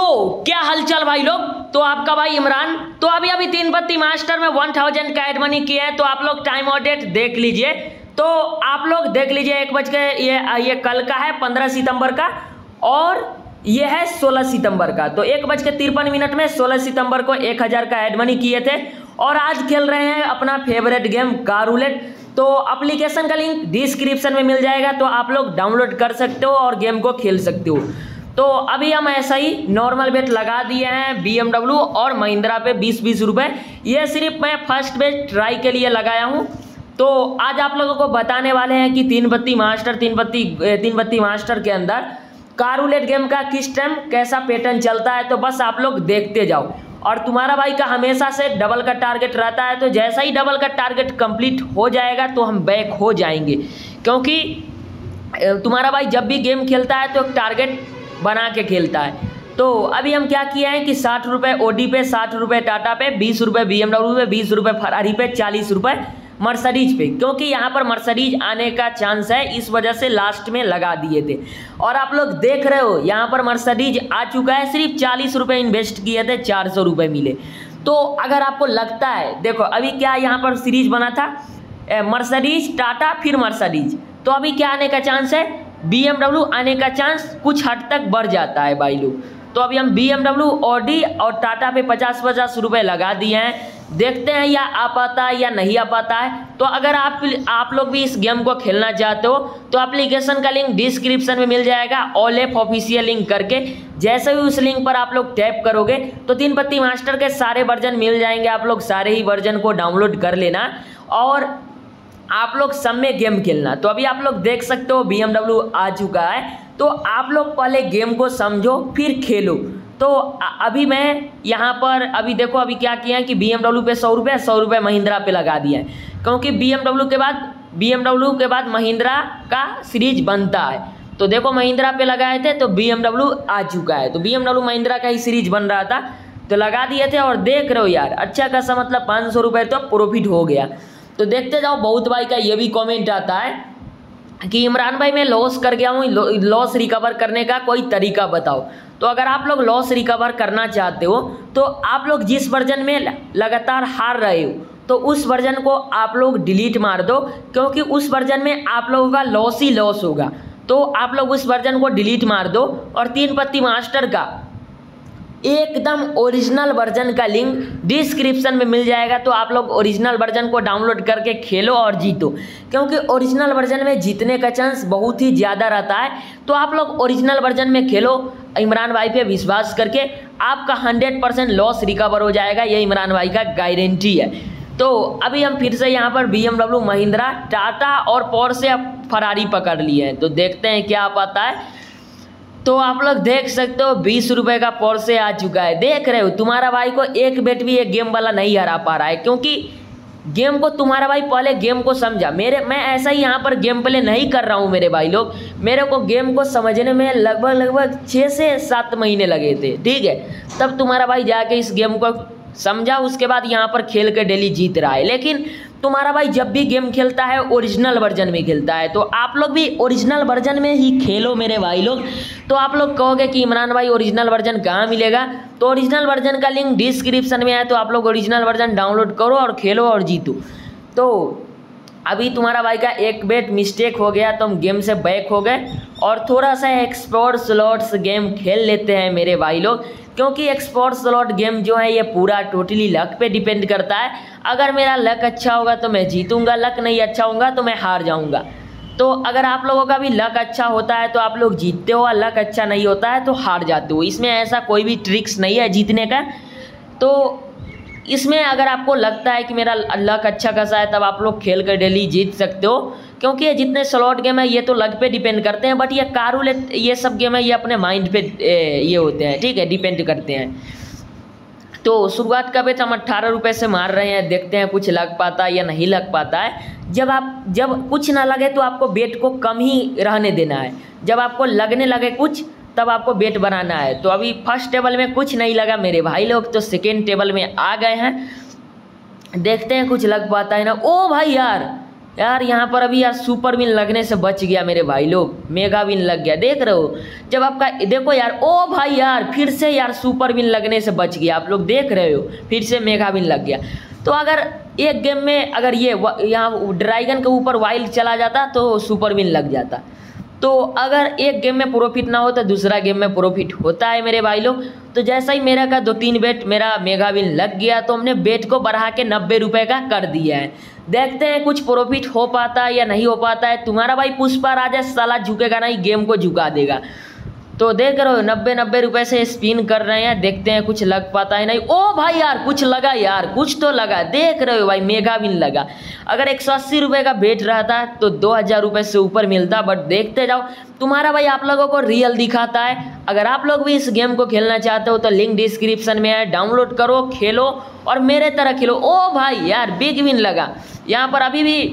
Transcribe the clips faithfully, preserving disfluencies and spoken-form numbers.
तो क्या हालचाल भाई लोग, तो आपका भाई इमरान। तो अभी अभी तीन पत्ती मास्टर में वन थाउजेंड का एड मनी किया है, तो आप लोग टाइम और डेट देख लीजिए। तो आप लोग देख लीजिए, एक बज के ये ये कल का है पंद्रह सितंबर का, और ये है सोलह सितंबर का। तो एक बज के तिरपन मिनट में सोलह सितंबर को एक हज़ार का एड मनी किए थे, और आज खेल रहे हैं अपना फेवरेट गेम कार रूलेट। तो एप्लीकेशन का लिंक डिस्क्रिप्शन में मिल जाएगा, तो आप लोग डाउनलोड कर सकते हो और गेम को खेल सकते हो। तो अभी हम ऐसा ही नॉर्मल बेट लगा दिए हैं बीएमडब्ल्यू और महिंद्रा पे बीस बीस रुपए। ये सिर्फ मैं फर्स्ट बेट ट्राई के लिए लगाया हूँ। तो आज आप लोगों को बताने वाले हैं कि तीन पत्ती मास्टर तीन पत्ती तीन पत्ती मास्टर के अंदर कार रूलेट गेम का किस टाइम कैसा पैटर्न चलता है। तो बस आप लोग देखते जाओ। और तुम्हारा भाई का हमेशा से डबल का टारगेट रहता है, तो जैसा ही डबल का टारगेट कंप्लीट हो जाएगा तो हम बैक हो जाएंगे, क्योंकि तुम्हारा भाई जब भी गेम खेलता है तो एक टारगेट बना के खेलता है। तो अभी हम क्या किया है कि साठ रुपये ओडी पे, साठ रुपये टाटा पे, बीस रुपये बीएमडब्ल्यू पे, बीस रुपये फरारी पे, चालीस रुपये मर्सिडीज पे, क्योंकि यहाँ पर मर्सिडीज आने का चांस है, इस वजह से लास्ट में लगा दिए थे। और आप लोग देख रहे हो यहाँ पर मर्सिडीज आ चुका है, सिर्फ चालीस रुपये इन्वेस्ट किए थे, चार सौ रुपये मिले। तो अगर आपको लगता है, देखो अभी क्या यहाँ पर सीरीज बना था, मर्सिडीज टाटा फिर मर्सिडीज, तो अभी क्या आने का चांस है, बीएमडब्ल्यू आने का चांस कुछ हद तक बढ़ जाता है भाई लोग। तो अभी हम बीएमडब्ल्यू ऑडी और टाटा पे पचास पचास रुपए लगा दिए हैं, देखते हैं या आ पाता है या नहीं आ पाता है। तो अगर आप आप लोग भी इस गेम को खेलना चाहते हो तो एप्लीकेशन का लिंक डिस्क्रिप्शन में मिल जाएगा, ऑल एप ऑफिशियल लिंक करके। जैसे ही उस लिंक पर आप लोग टैप करोगे तो तीन पत्ती मास्टर के सारे वर्जन मिल जाएंगे, आप लोग सारे ही वर्जन को डाउनलोड कर लेना और आप लोग सब में गेम खेलना। तो अभी आप लोग देख सकते हो बीएमडब्ल्यू आ चुका है, तो आप लोग पहले गेम को समझो फिर खेलो। तो अभी मैं यहाँ पर अभी देखो अभी क्या किया है कि बीएमडब्ल्यू पे सौ रुपये सौ रुपये महिंद्रा पे लगा दिया है, क्योंकि बीएमडब्ल्यू के बाद बीएमडब्ल्यू के बाद महिंद्रा का सीरीज बनता है। तो देखो महिंद्रा पे लगाए थे तो बीएमडब्ल्यू आ चुका है, तो बीएमडब्ल्यू महिंद्रा का ही सीरीज बन रहा था, तो लगा दिए थे। और देख रहे हो यार, अच्छा खासा मतलब पाँच सौ रुपये तो प्रॉफिट हो गया। तो देखते जाओ। बहुत भाई का ये भी कमेंट आता है कि इमरान भाई मैं लॉस कर गया हूँ, लॉस रिकवर करने का कोई तरीका बताओ। तो अगर आप लोग लॉस रिकवर करना चाहते हो तो आप लोग जिस वर्जन में लगातार हार रहे हो तो उस वर्जन को आप लोग डिलीट मार दो, क्योंकि उस वर्जन में आप लोगों का लॉस ही लॉस होगा। तो आप लोग उस वर्जन को डिलीट मार दो और तीन पत्ती मास्टर का एकदम ओरिजिनल वर्जन का लिंक डिस्क्रिप्शन में मिल जाएगा, तो आप लोग ओरिजिनल वर्जन को डाउनलोड करके खेलो और जीतो, क्योंकि ओरिजिनल वर्जन में जीतने का चांस बहुत ही ज़्यादा रहता है। तो आप लोग ओरिजिनल वर्जन में खेलो, इमरान भाई पे विश्वास करके आपका हंड्रेड परसेंट लॉस रिकवर हो जाएगा, ये इमरान भाई का गारंटी है। तो अभी हम फिर से यहाँ पर बीएमडब्ल्यू महिंद्रा टाटा और पोर्शे फरारी पकड़ लिए हैं, तो देखते हैं क्या पाता है। तो आप लोग देख सकते हो बीस रुपए का पोर्शे आ चुका है। देख रहे हो तुम्हारा भाई को एक बेट भी एक गेम वाला नहीं हरा पा रहा है, क्योंकि गेम को तुम्हारा भाई पहले गेम को समझा। मेरे मैं ऐसा ही यहाँ पर गेम प्ले नहीं कर रहा हूँ मेरे भाई लोग, मेरे को गेम को समझने में लगभग लगभग छः से सात महीने लगे थे, ठीक है। तब तुम्हारा भाई जाके इस गेम को समझा, उसके बाद यहाँ पर खेल के डेली जीत रहा है। लेकिन तुम्हारा भाई जब भी गेम खेलता है ओरिजिनल वर्जन में खेलता है, तो आप लोग भी ओरिजिनल वर्जन में ही खेलो मेरे भाई लोग। तो आप लोग कहोगे कि इमरान भाई ओरिजिनल वर्जन कहाँ मिलेगा, तो ओरिजिनल वर्जन का लिंक डिस्क्रिप्शन में है, तो आप लोग ओरिजिनल वर्जन डाउनलोड करो और खेलो और जीतो। तो अभी तुम्हारा भाई का एक बेट मिस्टेक हो गया, तो हम गेम से बैक हो गए और थोड़ा सा एक्सपोर्ट स्लॉट्स गेम खेल लेते हैं मेरे भाई लोग, क्योंकि एक्सपोर्ट स्लॉट गेम जो है ये पूरा टोटली लक पे डिपेंड करता है। अगर मेरा लक अच्छा होगा तो मैं जीतूंगा, लक नहीं अच्छा होगा तो मैं हार जाऊंगा। तो अगर आप लोगों का भी लक अच्छा होता है तो आप लोग जीतते हो, और लक अच्छा नहीं होता है तो हार जाते हो। इसमें ऐसा कोई भी ट्रिक्स नहीं है जीतने का। तो इसमें अगर आपको लगता है कि मेरा लक अच्छा खासा है, तब आप लोग खेल कर डेली जीत सकते हो, क्योंकि ये जितने स्लॉट गेम है ये तो लक पे डिपेंड करते हैं, बट ये कार रूलेट ये सब गेम है ये अपने माइंड पे ये होते हैं, ठीक है, डिपेंड करते हैं। तो शुरुआत का बेच हम अट्ठारह रुपये से मार रहे हैं, देखते हैं कुछ लग पाता है या नहीं लग पाता है। जब आप जब कुछ ना लगे तो आपको बेट को कम ही रहने देना है, जब आपको लगने लगे कुछ तब आपको बेट बनाना है। तो अभी फर्स्ट टेबल में कुछ नहीं लगा मेरे भाई लोग, तो सेकेंड टेबल में आ गए हैं, देखते हैं कुछ लग पाता है ना। ओ भाई यार यार यहाँ पर अभी यार सुपर विन लगने से बच गया मेरे भाई लोग, मेगा विन लग गया, देख रहे हो जब आपका, देखो यार, ओ भाई यार फिर से यार सुपर विन लगने से बच गया, आप लोग देख रहे हो फिर से मेगा विन लग गया। तो अगर एक गेम में अगर ये यहाँ ड्रैगन के ऊपर वाइल्ड चला जाता तो सुपर विन लग जाता। तो अगर एक गेम में प्रॉफिट ना हो तो दूसरा गेम में प्रॉफिट होता है मेरे भाई लोग। तो जैसा ही मेरा का दो तीन बेट मेरा मेगा विन लग गया तो हमने बेट को बढ़ा के नब्बे रुपये का कर दिया है। देखते हैं कुछ प्रॉफिट हो पाता है या नहीं हो पाता है। तुम्हारा भाई पुष्पा राजा साला झुकेगा नहीं, गेम को झुका देगा। तो देख रहे हो नब्बे नब्बे रुपये से स्पिन कर रहे हैं, देखते हैं कुछ लग पाता है नहीं। ओ भाई यार कुछ लगा यार, कुछ तो लगा, देख रहे हो भाई मेगा विन लगा। अगर एक सौ अस्सी रुपये का बेट रहता तो दो हज़ार रुपये से ऊपर मिलता, बट देखते जाओ तुम्हारा भाई आप लोगों को रियल दिखाता है। अगर आप लोग भी इस गेम को खेलना चाहते हो तो लिंक डिस्क्रिप्शन में है, डाउनलोड करो, खेलो और मेरे तरह खेलो। ओ भाई यार बिग विन लगा, यहाँ पर अभी भी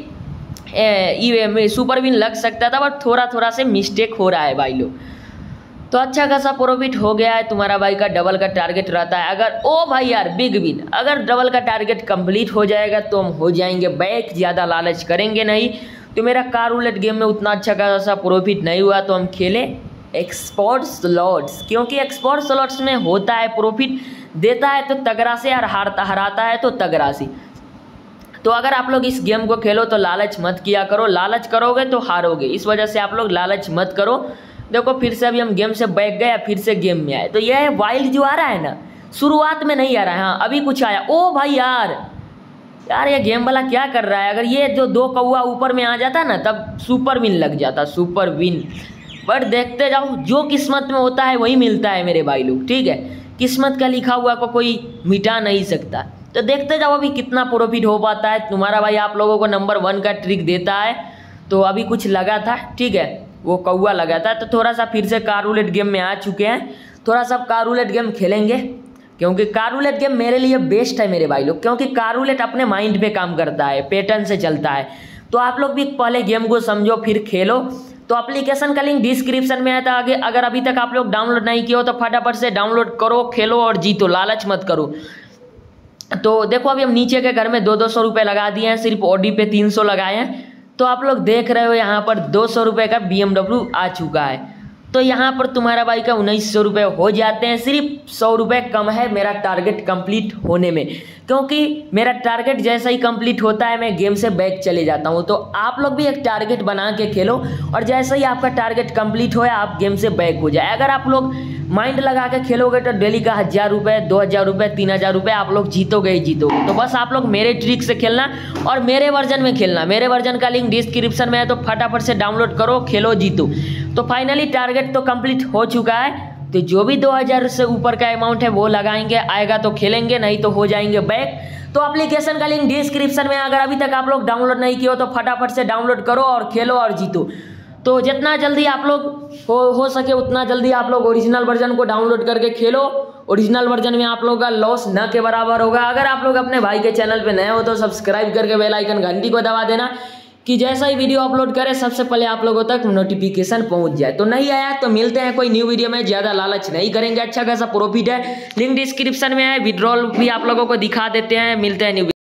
ए, सुपर विन लग सकता था बट थोड़ा थोड़ा से मिस्टेक हो रहा है भाई लोग। तो अच्छा खासा प्रॉफिट हो गया है, तुम्हारा भाई का डबल का टारगेट रहता है। अगर ओ भाई यार बिग विन, अगर डबल का टारगेट कंप्लीट हो जाएगा तो हम हो जाएंगे बैक, ज़्यादा लालच करेंगे नहीं। तो मेरा कार रूलेट गेम में उतना अच्छा खासा प्रॉफिट नहीं हुआ तो हम खेले एक्सपोर्ट स्लॉट्स, क्योंकि एक्सपोर्ट स्लॉट्स में होता है प्रॉफिट, देता है तो तगड़ा से और हारता हराता है तो तगड़ा से। तो अगर आप लोग इस गेम को खेलो तो लालच मत किया करो, लालच करोगे तो हारोगे, इस वजह से आप लोग लालच मत करो। देखो फिर से अभी हम गेम से बैठ गए, फिर से गेम में आए। तो यह वाइल्ड जो आ रहा है ना, शुरुआत में नहीं आ रहा है, हाँ अभी कुछ आया। ओ भाई यार यार ये गेम वाला क्या कर रहा है, अगर ये जो दो कौआ ऊपर में आ जाता ना तब सुपर विन लग जाता, सुपर विन। बट देखते जाओ जो किस्मत में होता है वही मिलता है मेरे भाई लोग, ठीक है, किस्मत का लिखा हुआ को कोई मिटा नहीं सकता। तो देखते जाओ अभी कितना प्रॉफिट हो पाता है। तुम्हारा भाई आप लोगों को नंबर वन का ट्रिक देता है। तो अभी कुछ लगा था, ठीक है, वो कौआ लगा था। तो थोड़ा सा फिर से कार रूलेट गेम में आ चुके हैं, थोड़ा सा कार रूलेट गेम खेलेंगे, क्योंकि कार रूलेट गेम मेरे लिए बेस्ट है मेरे भाई लोग, क्योंकि कार रूलेट अपने माइंड पे काम करता है, पैटर्न से चलता है। तो आप लोग भी पहले गेम को समझो फिर खेलो। तो एप्लीकेशन का लिंक डिस्क्रिप्शन में है, तो आगे अगर अभी तक आप लोग डाउनलोड नहीं किए हो तो फटाफट से डाउनलोड करो, खेलो और जीतो, लालच मत करो। तो देखो अभी हम नीचे के घर में दो दो सौ रुपये लगा दिए हैं, सिर्फ ऑडी पे तीन सौ लगाए हैं। तो आप लोग देख रहे हो यहाँ पर दो सौ रुपये का बी एम डब्ल्यू आ चुका है। तो यहाँ पर तुम्हारा भाई का उन्नीस सौ रुपये हो जाते हैं, सिर्फ सौ रुपये कम है मेरा टारगेट कंप्लीट होने में, क्योंकि मेरा टारगेट जैसा ही कंप्लीट होता है मैं गेम से बैक चले जाता हूँ। तो आप लोग भी एक टारगेट बना के खेलो और जैसे ही आपका टारगेट कंप्लीट हो आप गेम से बैक हो जाए। अगर आप लोग माइंड लगा के खेलोगे तो डेली का हज़ार रुपये, दो हज़ार रुपये, तीन हज़ार रुपये आप लोग जीतोगे ही जीतोगे। तो बस आप लोग मेरे ट्रिक से खेलना और मेरे वर्जन में खेलना। मेरे वर्जन का लिंक डिस्क्रिप्शन में है, तो फटाफट से डाउनलोड करो, खेलो, जीतो। तो फाइनली टारगेट तो कंप्लीट हो चुका है। तो जो भी दो हज़ार से ऊपर का अमाउंट है वो लगाएंगे, आएगा तो खेलेंगे, नहीं तो हो जाएंगे बैक। तो एप्लीकेशन का लिंक डिस्क्रिप्शन में, अगर अभी तक आप लोग डाउनलोड नहीं किए हो तो फटाफट से डाउनलोड करो और खेलो और जीतो। तो जितना जल्दी आप लोग हो हो सके उतना जल्दी आप लोग ओरिजिनल वर्जन को डाउनलोड करके खेलो। ओरिजिनल वर्जन में आप लोगों का लॉस न के बराबर होगा। अगर आप लोग अपने भाई के चैनल पे नए हो तो सब्सक्राइब करके बेल आइकन घंटी को दबा देना, कि जैसा ही वीडियो अपलोड करें सबसे पहले आप लोगों तक नोटिफिकेशन पहुंच जाए। तो नहीं आया तो मिलते हैं कोई न्यू वीडियो में, ज़्यादा लालच नहीं करेंगे, अच्छा खासा प्रॉफिट है, लिंक डिस्क्रिप्शन में है, विड्रॉल भी आप लोगों को दिखा देते हैं। मिलते हैं न्यू